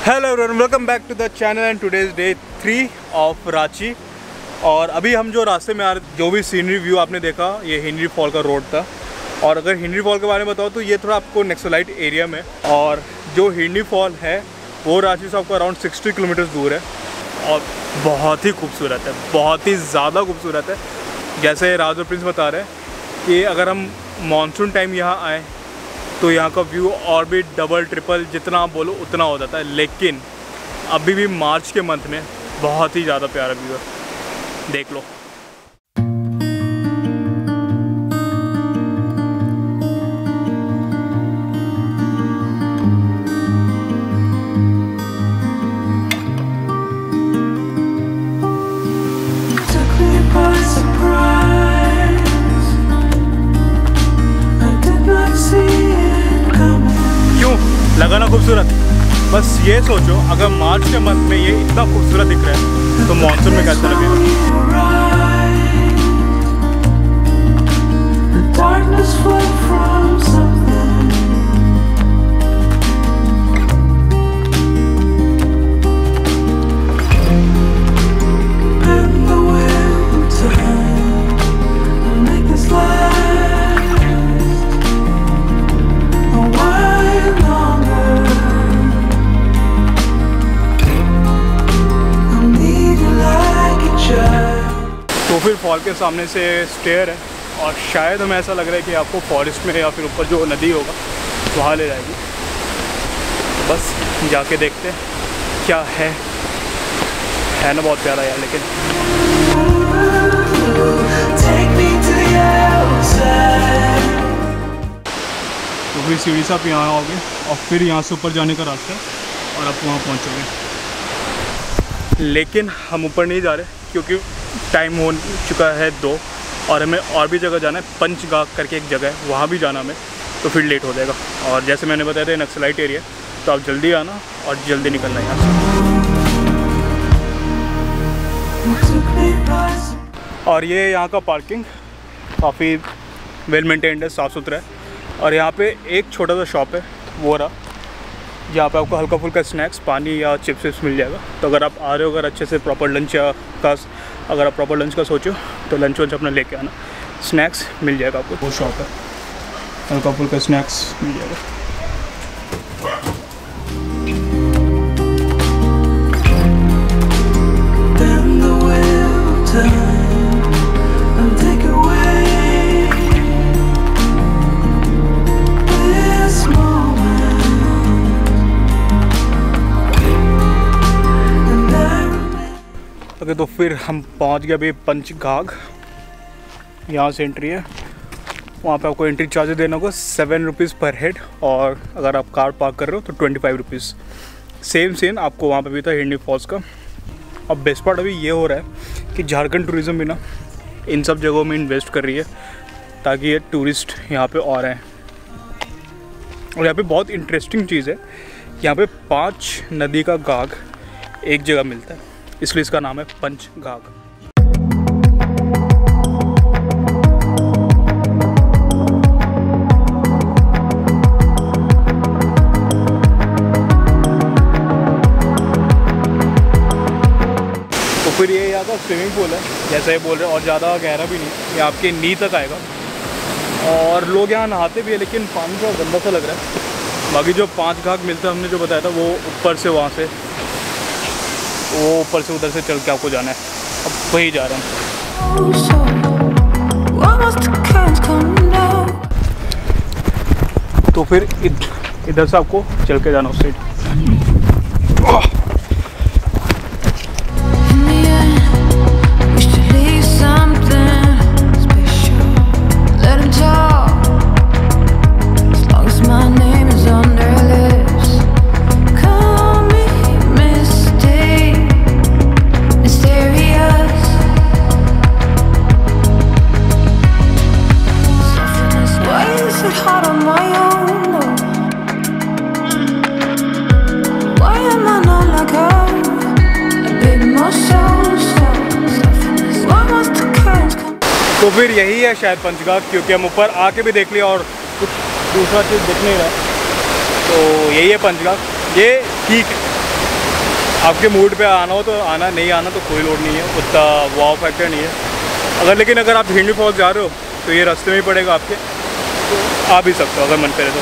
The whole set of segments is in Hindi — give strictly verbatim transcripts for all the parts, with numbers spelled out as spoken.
Hello everyone, welcome back to the channel and today is day three of Ranchi. और अभी हम जो रास्ते में आ रहे, जो भी सीनरी व्यू आपने देखा, ये हेनरी फॉल का रोड था। और अगर हेनरी फॉल के बारे में बताओ तो ये थोड़ा आपको नक्सलाइट एरिया में, और जो हेनरी फॉल है वो रांची से आपको अराउंड सिक्सटी किलोमीटर्स दूर है और बहुत ही खूबसूरत है, बहुत ही ज़्यादा खूबसूरत है। जैसे राज और प्रिंस बता रहे हैं कि अगर हम मानसून टाइम यहाँ आए तो यहाँ का व्यू और भी डबल ट्रिपल जितना आप बोलो उतना हो जाता है, लेकिन अभी भी मार्च के मंथ में बहुत ही ज़्यादा प्यारा व्यू है, देख लो। लगा ना खूबसूरत? बस ये सोचो अगर मार्च के मंथ में ये इतना खूबसूरत दिख रहा है तो मानसून में कैसा लगेगा। तो फिर फॉल के सामने से स्टेयर है और शायद हमें ऐसा लग रहा है कि आपको फॉरेस्ट में या फिर ऊपर जो नदी होगा वहाँ ले जाएगी। बस जाके देखते हैं क्या है है ना, बहुत प्यारा यार। लेकिन तो फिर सीढ़ी से आप यहाँ आओगे और फिर यहाँ से ऊपर जाने का रास्ता है और आप वहाँ पहुँचोगे। लेकिन हम ऊपर नहीं जा रहे क्योंकि टाइम हो चुका है दो और हमें और भी जगह जाना है। पंचगाग करके एक जगह है, वहाँ भी जाना हमें, तो फिर लेट हो जाएगा। और जैसे मैंने बताया था नक्सलाइट एरिया, तो आप जल्दी आना और जल्दी निकलना यहाँ से। और ये यहाँ का पार्किंग काफ़ी वेल मेंटेन्ड है, साफ़ सुथरा है। और यहाँ पे एक छोटा सा शॉप है वो रहा, जहाँ पे आपको हल्का फुल्का स्नैक्स, पानी या चिप्स विप्स मिल जाएगा। तो अगर आप आ रहे हो, अगर अच्छे से प्रॉपर लंच या का अगर आप प्रॉपर लंच का सोचो तो लंच वंच अपना लेके आना, स्नैक्स मिल जाएगा आपको। वो शॉप है, हल्का फुल्का स्नैक्स मिल जाएगा। ओके, तो फिर हम पहुंच गए अभी पंचगाग। यहाँ से एंट्री है, वहाँ पे आपको एंट्री चार्ज देना होगा सेवन रुपीज़ पर हेड, और अगर आप कार पार्क कर रहे हो तो twenty five rupees. Same same आपको वहाँ पे भी था हेनरी फॉल्स का। और बेस्ट पार्ट अभी ये हो रहा है कि झारखंड टूरिज़्म भी ना इन सब जगहों में इन्वेस्ट कर रही है ताकि ये टूरिस्ट यहाँ पे और आए। और यहाँ पे बहुत इंटरेस्टिंग चीज़ है, यहाँ पे पाँच नदी का गाग एक जगह मिलता है, इसलिए इसका नाम है पंचगाग। तो फिर ये यहाँ का स्विमिंग पूल है, जैसा ये बोल रहे हैं, और ज़्यादा गहरा भी नहीं, ये आपके नी तक आएगा। और लोग यहाँ नहाते भी है, लेकिन पानी थोड़ा गंदा सा लग रहा है। बाकी जो पांच घाट मिलता है, हमने जो बताया था, वो ऊपर से वहाँ से वो ऊपर से उधर से चल के आपको जाना है। अब वही जा रहे हैं। तो फिर इधर से आपको चल के जाना उस साइड। तो फिर यही है शायद पंचगाग, क्योंकि हम ऊपर आके भी देख लिया और कुछ दूसरा चीज़ दिख नहीं रहा। तो यही है पंचगाग। ये ठीक आपके मूड पे आना हो तो आना, नहीं आना तो कोई लोड नहीं है, उतना वाव फैक्टर नहीं है। अगर लेकिन अगर आप हिंडरी फॉल्स जा रहे हो तो ये रास्ते में ही पड़ेगा आपके, तो आ भी सकते हो अगर मन करे तो।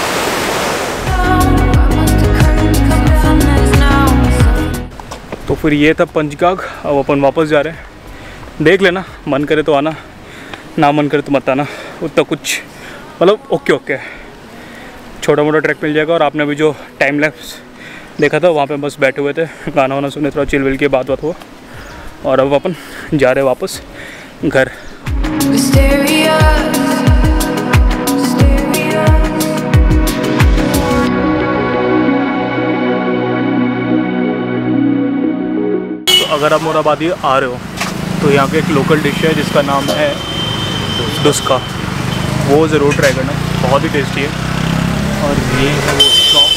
तो फिर ये था पंचगाग। अब अपन वापस जा रहे हैं। देख लेना, मन करे तो आना, ना मन करे तो मत आना, उतना कुछ मतलब ओके ओके छोटा मोटा ट्रैक मिल जाएगा। और आपने अभी जो टाइम लैप्स देखा था वहाँ पे बस बैठे हुए थे, गाना वाना सुने, थोड़ा चिल विल की बात बात हुआ। और अब अपन जा रहे वापस घर। तो अगर आप मोराबादी आ रहे हो तो यहाँ पे एक लोकल डिश है जिसका नाम है डुस्का, वो ज़रूर ट्राई करना, बहुत ही टेस्टी है। और ये है वो शॉप।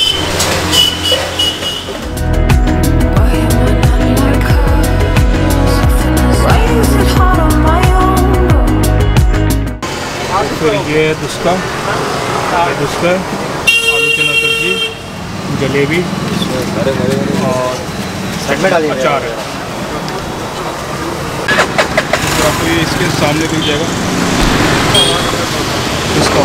फिर ये है डुस्का, डुस्का, आलू चना सब्जी, जलेबी और अचार है। तो आपको ये इसके सामने मिल जाएगा। डुस्का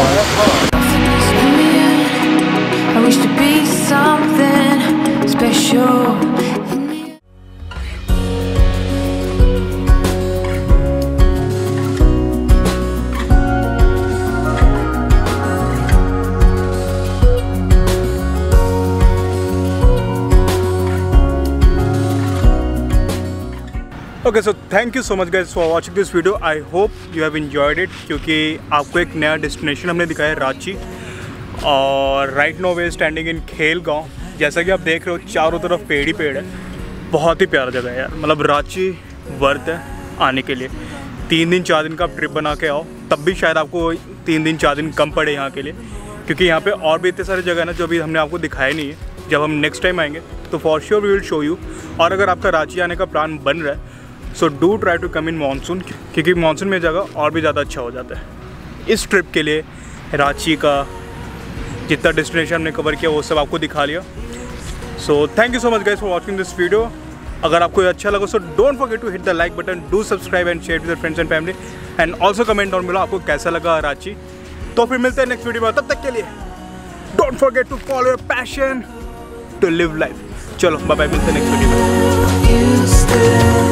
okay. So thank you so much guys for watching this video. I hope you have enjoyed it, क्योंकि आपको एक नया डेस्टिनेशन हमने दिखाया है, रांची। और right no way standing in Khel Gaon. जैसा कि आप देख रहे हो चारों तरफ पेड़ ही पेड़ है, बहुत ही प्यारा जगह है यार। मतलब रांची वर्थ है आने के लिए। तीन दिन चार दिन का ट्रिप बना के आओ, तब भी शायद आपको तीन दिन चार दिन कम पड़े यहाँ के लिए, क्योंकि यहाँ पे और भी इतने सारे जगह है ना जो अभी हमने आपको दिखाए नहीं है। जब हम नेक्स्ट टाइम आएंगे तो for sure we will show you. और अगर आपका रांची आने का प्लान बन रहा है so do try to come in monsoon, क्योंकि मानसून में जगह और भी ज़्यादा अच्छा हो जाता है। इस ट्रिप के लिए रांची का जितना डेस्टिनेशन हमने कवर किया वो सब आपको दिखा लिया। So thank you so much guys for watching this video. अगर आपको ये अच्छा लगा so don't forget to hit the like button, do subscribe and share with friends and family, and also comment down below आपको कैसा लगा रांची। तो फिर मिलते हैं नेक्स्ट वीडियो में, तब तक के लिए don't forget to follow your passion to live life. चलो बाय बाय, मिलते हैं नेक्स्ट वीडियो में।